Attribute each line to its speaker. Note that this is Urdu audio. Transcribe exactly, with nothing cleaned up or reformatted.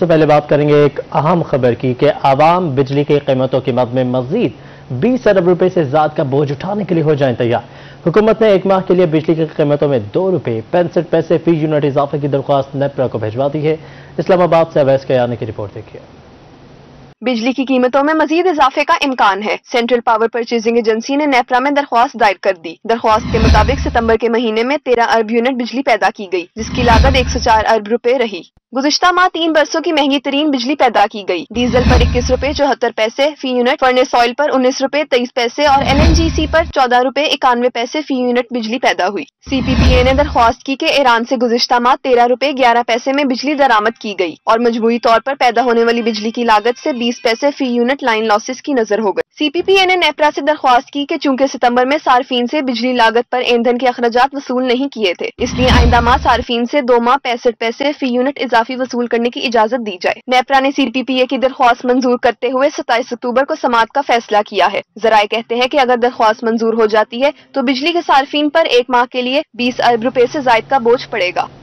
Speaker 1: سے پہلے بات کریں گے ایک اہم خبر کی کہ عوام بجلی کی قیمتوں کی مد میں مزید بیس ارب روپے سے زائد کا بوجھ اٹھانے کے لیے ہو جائیں تیار۔ حکومت نے ایک ماہ کے لیے بجلی کی قیمتوں میں دو روپے پینسٹھ پیسے فی یونٹ اضافے کی درخواست نیپرا کو بھیجوا دی ہے۔ اسلام آباد سے اویس کیانی کی رپورٹ دیکھیے۔
Speaker 2: بجلی کی قیمتوں میں مزید اضافے کا امکان ہے۔ سینٹرل پاور پرچیزنگ ایجنسی نے نیپرا میں درخواست دائر کر دی۔ درخواست کے مطابق ستمبر کے مہینے میں تیرہ ارب یونٹ بجلی پیدا کی گئی، جس کی لاگت ایک سو چار ارب روپے رہی۔ گزشتہ ماہ تین برسوں کی مہنگی ترین بجلی پیدا کی گئی۔ ڈیزل پر اکیس روپے چوہتر پیسے فی یونٹ، فرنس آئل پر انیس روپے تیئیس پیسے اور ایل این جی سی پر چودہ روپے اکانوے پیسے فی یونٹ بجلی پیدا ہوئی۔ سی پی پی اے نے درخواست کی کہ ایران سے گزشتہ ماہ تیرہ روپے گیارہ پیسے میں بجلی درآمد کی گئی اور مجموعی طور پر پیدا ہونے والی بجلی کی لاگت سے بیس پیسے فی یونٹ لائن لاسز کی نظر ہو گئی۔ سی پی پی اے نے نیپرا سے درخواست کی کہ چونکہ ستمبر میں صارفین سے بجلی لاگت پر ایندھن کے اخراجات وصول نہیں کیے تھے، اس لیے آئندہ ماہ صارفین سے دو ماہ پینسٹھ پیسے فی یونٹ اضافی وصول کرنے کی اجازت دی جائے۔ نیپرا نے سی پی پی اے کی درخواست منظور کرتے ہوئے ستائیس اکتوبر کو سماعت کا فیصلہ کیا ہے۔ ذرائع کہتے ہیں کہ اگر درخواست منظور ہو جاتی ہے تو بجلی کے صارفین پر ایک ماہ کے لیے بیس ارب روپے سے زائد کا بوجھ پڑے گا۔